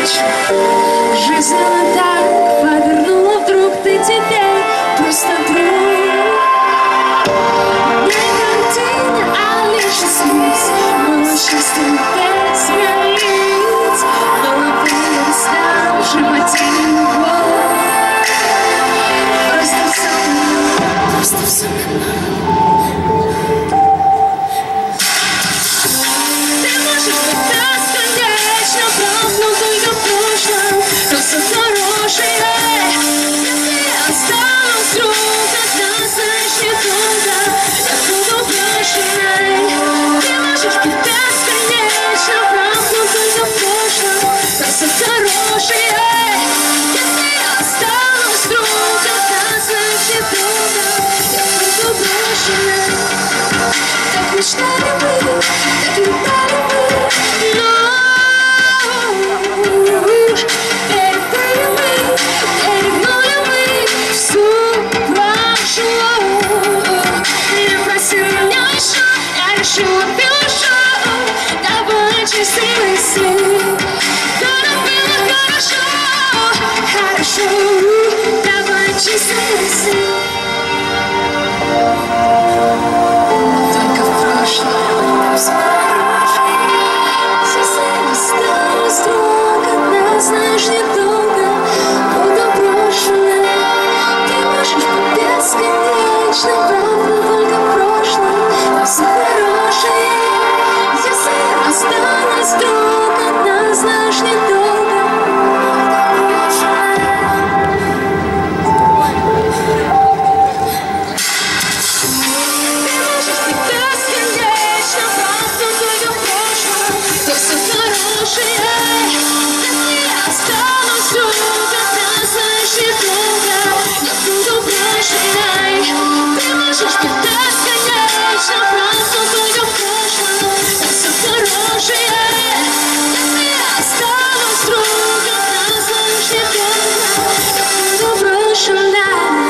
встречу. Жизнь она так повернула, вдруг ты теперь просто друг. Не картина, а лишь эскиз. Было счастье без границ. Голубые листа в животе любовь. Просто все равно, просто все равно. Ты можешь быть бесконечно прав, но только в прошлом. То все хорошее. Если я останусь вдруг одна, знаешь, недолго я буду брошенной. Ты можешь быть бесконечно прав, но только в прошлом. То все хорошее. Если я останусь вдруг одна, знаешь, недолго я буду брошенной. Так мечтали мы, так летали мы, но перебыли мы, перегнули мы всю прошлую. Не проси меня еще, я решила пилошу. Давай счастливый сын, то нам было хорошо, хорошо. Давай счастливый сын. Только в прошлом все хорошее. Если осталось вдруг одна, знаешь, недолго буду брошенной. Ты можешь быть бесконечно прав, но только в прошлом но все хорошее. Если осталось вдруг одна, знаешь, недолго буду брошенной. Бесконечно прав, но только в прошлом то все хорошее. Если я останусь вдруг одна, знаешь, недолго я буду брошенной. Ты можешь быть бесконечно прав, но только в прошлом то все хорошее. Если я останусь вдруг одна, знаешь, недолго я буду брошенной.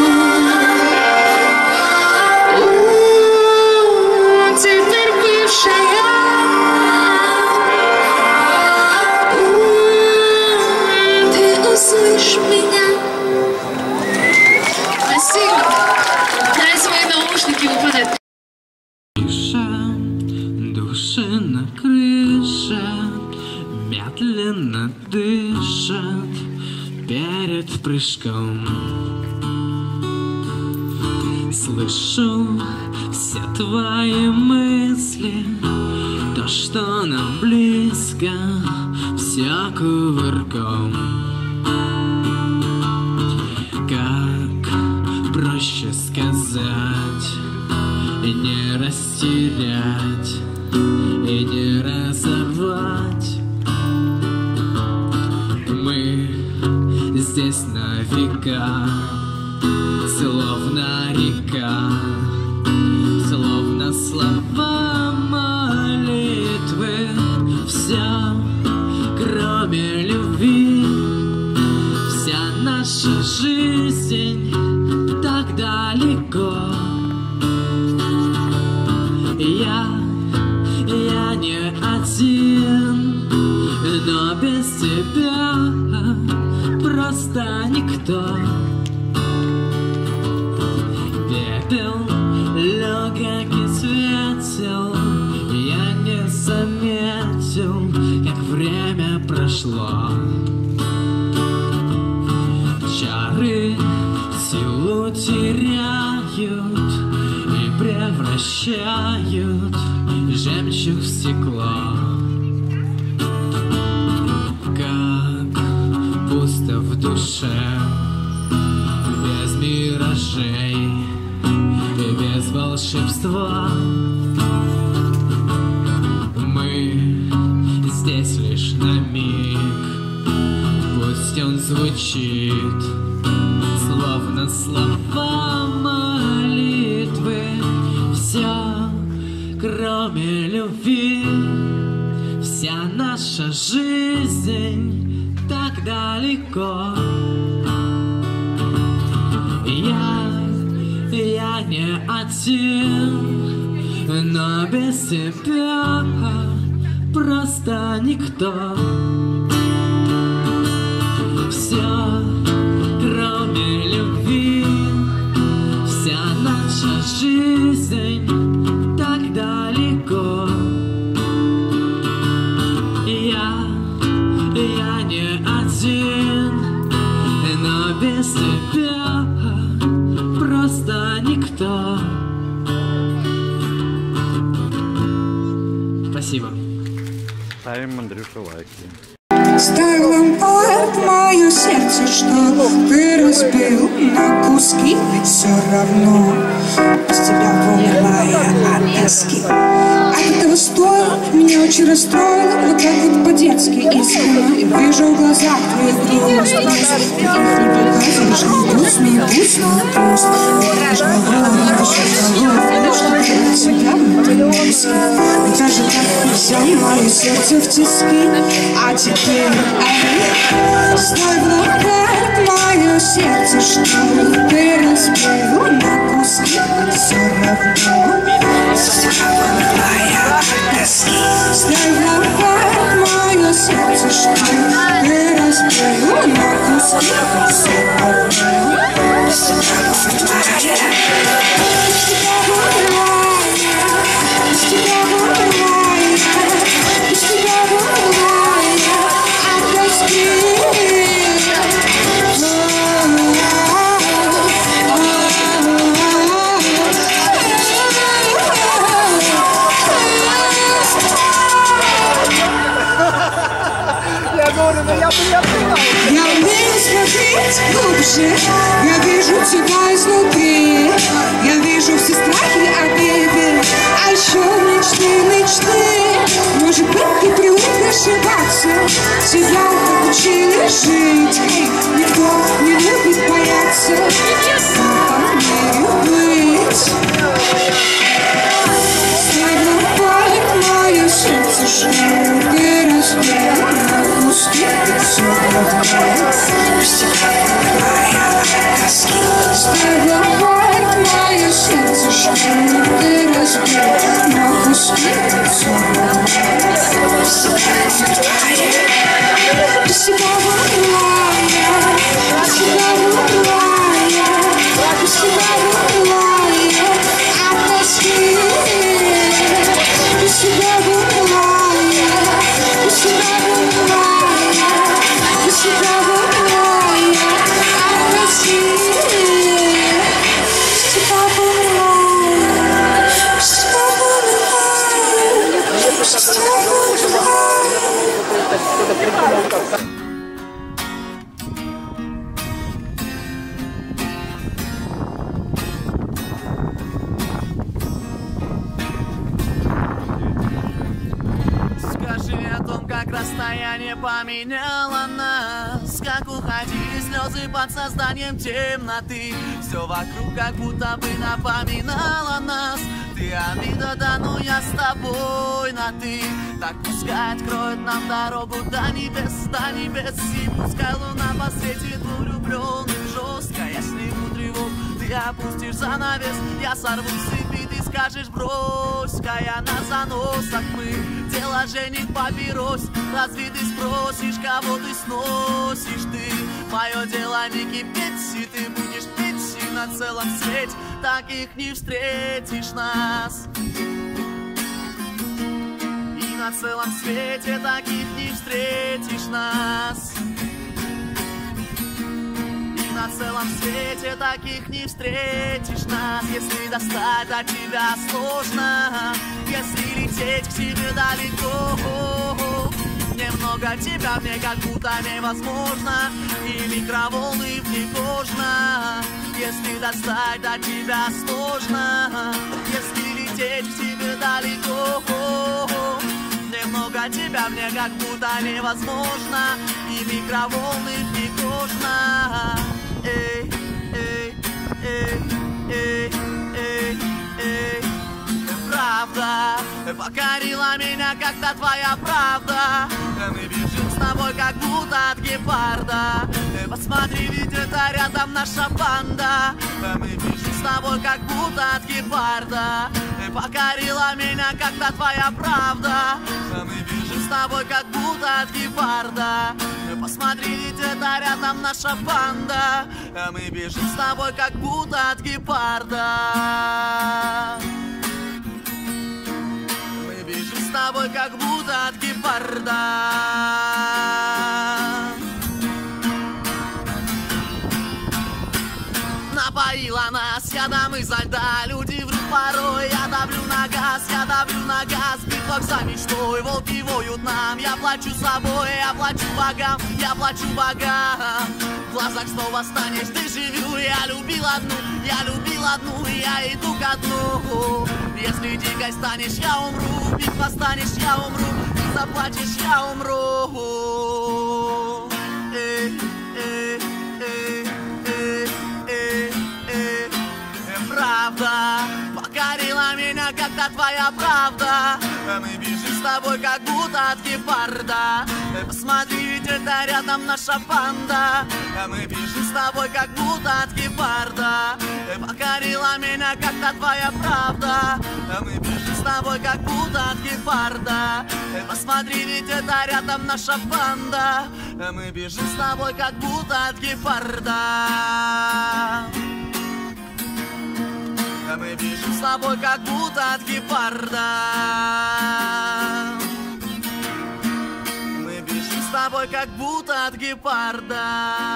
Теперь бывшая, ты услышь меня. Спасибо. Дайте мои наушники выпадают. Души на крыше медленно дышат перед прыжком. Слышу все твои мысли, то, что нам близко, все кувырком. Как проще сказать, не растерять и не разорвать. Мы здесь на века, словно река, словно слова молитвы. Все, кроме любви, вся наша жизнь так далеко. Я не один, но без тебя просто никто. Пепел легкий светил, я не заметил, как время прошло. Чары силу теряют и превращают жемчуг в стекло. Как пусто в душе, без миражей и без волшебства. Мы здесь лишь на миг, пусть он звучит словно слова молитвы. Все, кроме любви, вся наша жизнь так далеко. Я не один, но без тебя просто никто. все, кроме любви. Вся наша жизнь так далеко. Я не один, но без тебя просто никто. Спасибо. Ставим Андрюше лайки. Ставь лампад мое сердце, что ты разбил на куски. Ведь все равно без тебя воля моя от тоски. От этого стоило, меня очень расстроило. Вот так вот по-детски искренне. И вижу в глазах твоих груз. Ты их не показываешь, не грустно, не грустно. От тебя внутри мозги. И даже так взял мое сердце в тиски. А теперь ставь лампад мое сердце, что ты разбил на куски. Все равно моя тоски. Ставь лампад мое сердце, что ты разбил на куски. Все равно я умею смотреть глубже, я вижу тебя изнутри, я вижу все страхи, обиды, а еще мечты. Может быть, ты привык ошибаться, тебя учили жить, никто не любит бояться, в мире быть. Ставь лампад мое сердце, что ты разбил на куски. Все равно моя тоски. Ставь лампад мое сердце, что ты разбил на куски. Все равно без тебя была я, без тебя была я, без тебя была я от тоски. Без тебя была я, без тебя была я, без тебя была я от тоски. Без тебя была я, без тебя была я, без тебя была я. Скажи о том, как расстояние поменяло нас, как уходили слезы под созданием темноты. Все вокруг как будто бы напоминало нас. Ты обида, да, но я с тобой на ты. Так пускай откроет нам дорогу до небес, и пускай луна посветит влюбленных жестко. Я сниму тревогу, ты опустишь занавес, я сорву цепи, ты скажешь брось-ка, я на заносах мы. Дело жених папирос, разве ты спросишь, кого ты сносишь ты? Мое дело не кипеть, и ты будешь петь, и на целом свете таких не встретишь нас. И на целом свете таких не встретишь нас. И на целом свете таких не встретишь нас. Если достать до тебя сложно, если лететь к тебе далеко, немного тебя мне как будто невозможно, и микроволны внекожно. Если достать до тебя сложно, если лететь к тебе далеко, немного тебя мне как будто невозможно, и микроволны внекожно. Эй, эй, эй, эй, эй, эй. Правда покорила меня как-то твоя правда. Мы бежим с тобой как будто от гепарда. Посмотри, ведь это рядом наша банда. Мы бежим с тобой как будто от гепарда. Покорила меня как-то твоя правда. Мы бежим с с тобой как будто от гепарда. Посмотри, ведь это рядом наша банда. Мы бежим с тобой как будто от гепарда. Мы бежим с тобой как будто от гепарда. Напоила нас ядом изо льда. Люди врут порой, я давлю на газ, я давлю на газ. Битва за мечтой, волки воют нам. Я плачу собой, я плачу богам, я плачу богам. В глазах снова станешь, ты живю. Я любил одну, я иду ко дну. Если дикой станешь, я умру. Битва станешь, я умру. Ты заплачешь, я умру. Правда покорила меня, когда твоя правда. Мы бежим с тобой, как будто от гепарда. Посмотри, ведь это рядом наша банда. Мы бежим с тобой, как будто от гепарда. Покорила меня, когда твоя правда. Мы бежим с тобой, как будто от гепарда. Посмотри, ведь это рядом наша банда. Мы бежим с тобой, как будто от гепарда. Мы бежим с тобой, как будто от гепарда. Мы бежим с тобой, как будто от гепарда.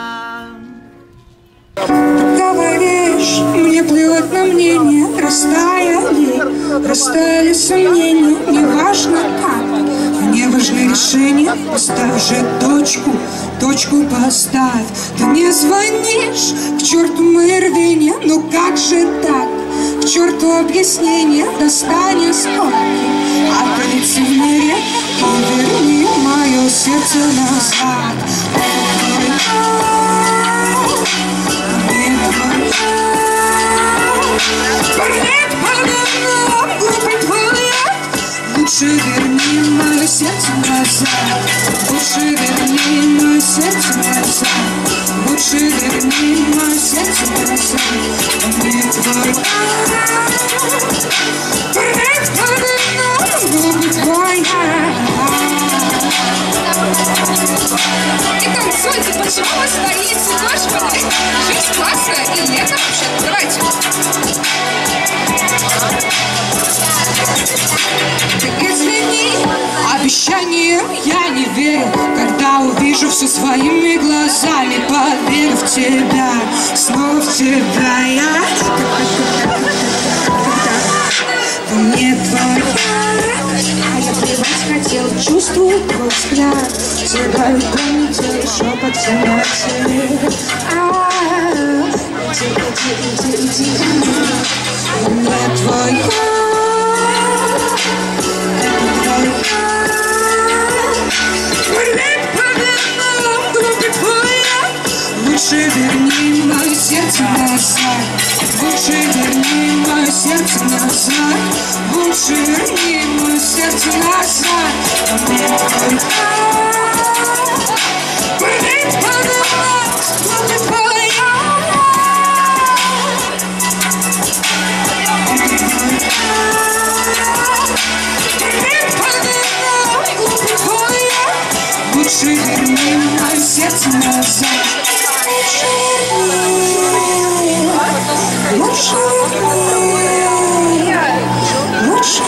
Говоришь, мне плевать на мнение. Растаяли сомнения. Неважно как, мне важны решения. Поставь же точку поставь. Ты не звонишь, к черту мои рвения. Ну как же так? К черту объяснение, достань осколки от лицемерия и верни мое сердце назад. Лучше верни мое сердце назад. Лучше верни мое сердце назад. Лучше верни мое сердце назад. Не твой И танцуйте, почему вы стоите? Господи, жизнь классная и лето вообще-то. Давайте. Извини, обещаниям я не верю. Когда увижу все своими глазами, поверю в тебя, снова в тебя я. Не твой, а я плевать хотел, чувствую твой взгляд. Сыграю в комнате, шепот в темноте. Иди. Не твой. Лучше верни мое сердце назад. Лучше верни мое сердце назад. Лучше верни мое сердце назад. Лучше верни мое сердце назад. Лучше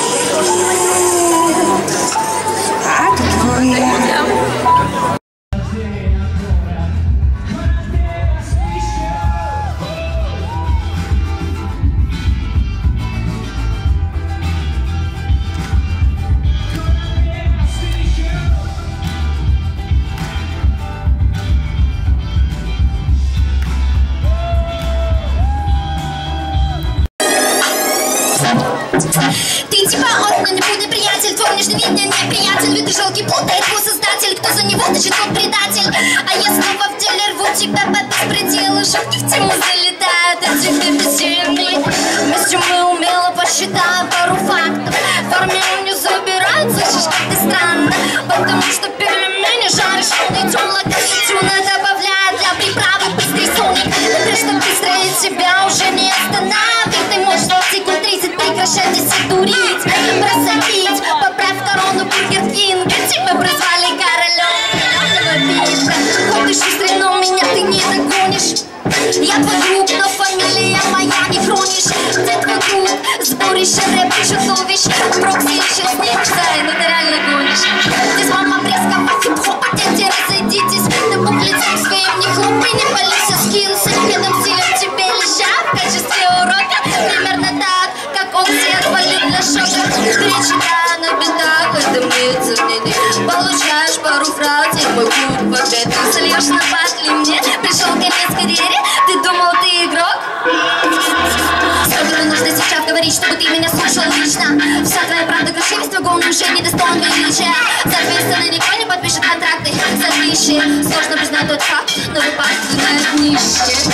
а ты твоя. Ты типа он, но не будь приятель. Твой внешний вид мне неприятен. Ведь ты жалкий путает его создатель. Кто за него тащит, тот предатель. А я снова в деле рву тебя по беспределу. Шутки в тему залетают, а тебе бездельный. Вместе мы умело посчитаем пару фактов. Формулу не забирают, слышишь, как ты странно. Потому что пельмени жаришь, он идем лакоситюна добавляет для приправы быстрый соник. Ты что быстрее тебя уже не остановит. Ты можешь за секунд 30 прекращать здесь дурить. Бросай пить, поправь корону Бургер Кинга. Тебя тебя прозвали королем зеленого пика. Хоть ты шустрый, но меня ты не догонишь. Я твой друг, но фамилия моя не хронишь. Где твой друг? Сборище рэп чудовищ. Прокси еще снится, ну ты реально гонишь. Здесь мама пресского хип-хопа, дети, разойдитесь. Ты бук лицом своим не хлопай, не палися, скилсы. Бедным стилем тебе лежат в качестве урока. Примерно так, как он все отвалил для шока. Встречи, да, на бедах, в этом нет сомнений. Получаешь пару фраз, и мой клуб в ответ. Ты сольешь на батле мне, пришел конец карьере. Ты думал, ты игрок? Сколько нужно сейчас говорить, чтобы ты меня слушал лично? Вся твоя правда красивость, твой гон уже не достоин величия. Соответственно, никто не подпишет контракты за тысячи. Сложно признать тот факт, но выпад знает нищие.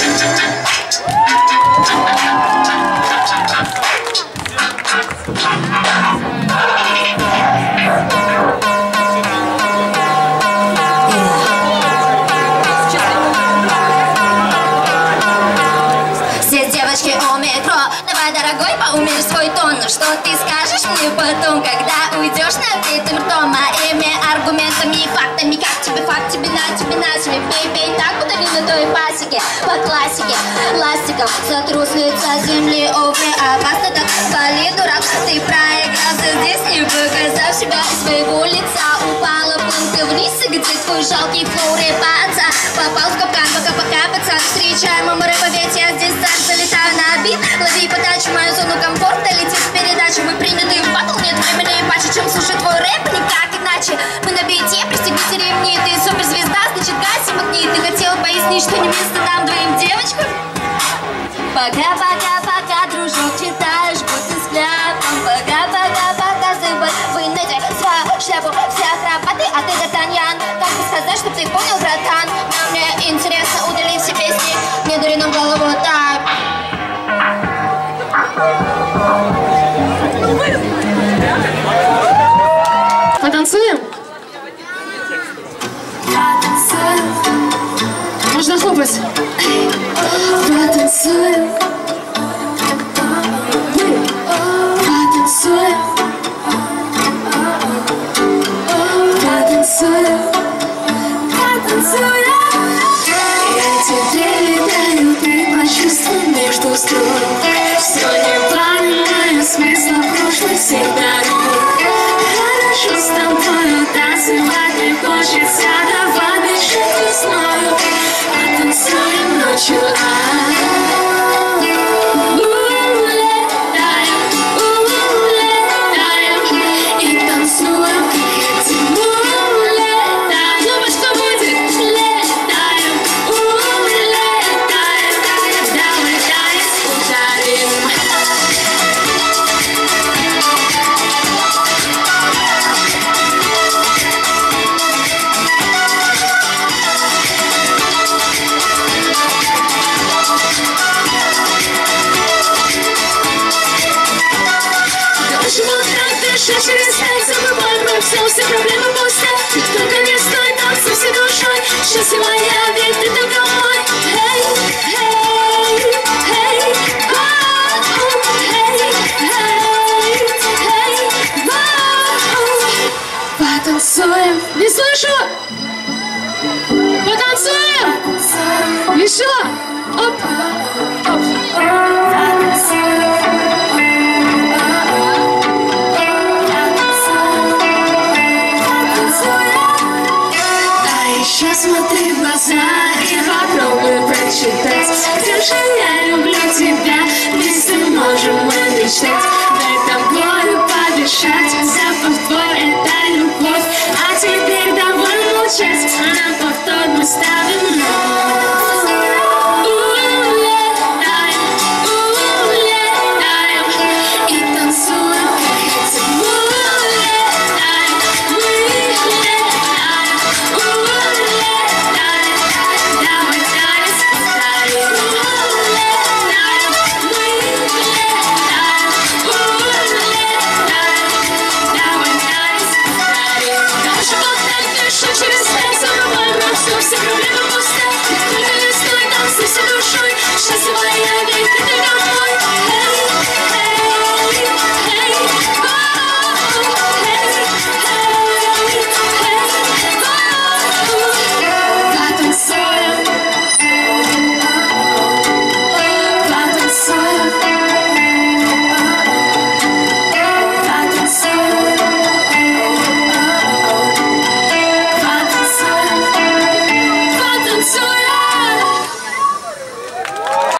Дорогой, поумерь свой тон. Но что ты скажешь мне потом, когда уйдешь набитым ртом? Моими аргументами и фактами. Как тебе факт, тебе на себе. Бей, так будто не на той пасеке. По классике, ластиком сотру с лица земли. Овре, опасно так, вали, дурак. Ты проигрался здесь, не показав себя из своего лица. Упала планка вниз, и где твой жалкий флоу рэпаться? Попал в капкан, пока пацан. Встречаем рэпа, ведь я здесь сам залетаю на бит. Лови подачу, мою зону комфорта, летит в передачу. Мы приняты в батл, нет времени паче, чем слушать твой рэп, никак иначе. Мы на бите, пристегните ремни, ты суперзвезда, значит гаси магнит. Ты хотел пояснить, что не место нам двоим девочкам? Пока, дружок, читаешь будто взглядом. Пока, зыбот, вынайте свою шляпу, вся храпаты, а ты Д'Артаньян. Как бы сказать, чтоб ты понял, братан? Но мне интересно, удали все песни, не дури нам голову так. Потанцуем? Можно хлопать. Потанцуем. Я тебе летаю, ты почувствуй между строк. Все не понимаю смысла прошлых всех дорог. Хорошо с тобою танцевать не хочется. Давай бежать весною, потанцуем ночью. Все проблемы пусты, только не стой там со всей душой. Счастье моя, ведь ты только мой. Потанцуем. Не слышу. Потанцуем. Еще. Оп.